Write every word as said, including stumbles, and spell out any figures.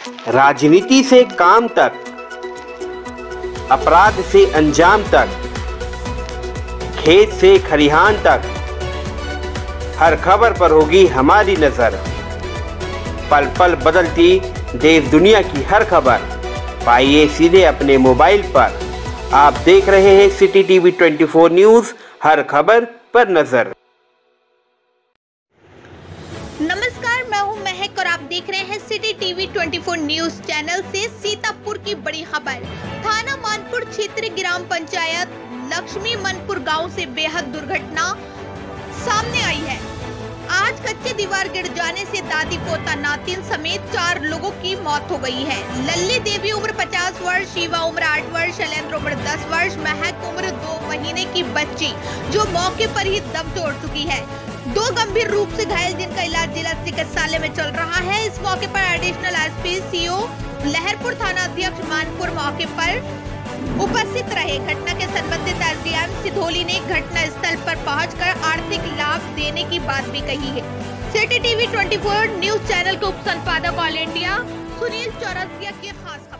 राजनीति से काम तक, अपराध से अंजाम तक, खेत से खरिहान तक, हर खबर पर होगी हमारी नजर। पल पल बदलती देश दुनिया की हर खबर पाइए सीधे अपने मोबाइल पर। आप देख रहे हैं सिटी टीवी चौबीस न्यूज, हर खबर पर नजर। नमस्कार, मैं हूं महक और आप देख रहे हैं सिटी टीवी चौबीस न्यूज चैनल से सीतापुर की बड़ी खबर। थाना मानपुर क्षेत्र ग्राम पंचायत लक्ष्मी मनपुर गांव से बेहद दुर्घटना सामने आई है। आज कच्चे दीवार गिर जाने से दादी पोता नातिन समेत चार लोगों की मौत हो गई है। लल्ली देवी उम्र पचास वर्ष, शिवा उम्र आठ वर्ष, शैलेंद्र उम्र दस वर्ष, महक उम्र दो महीने की बच्ची जो मौके पर ही दम तोड़ चुकी है। दो गंभीर रूप से घायल जिनका इलाज जिला चिकित्सालय में चल रहा है। इस मौके पर एडिशनल एसपी सीओ लहरपुर, थाना अध्यक्ष मानपुर मौके पर उपस्थित रहे। घटना के संबंधित एसडीएम सिधोली ने घटना स्थल पर पहुंचकर आर्थिक लाभ देने की बात भी कही है। सिटी टीवी चौबीस न्यूज चैनल के उप संपादक ऑल इंडिया सुनील चौरसिया की खास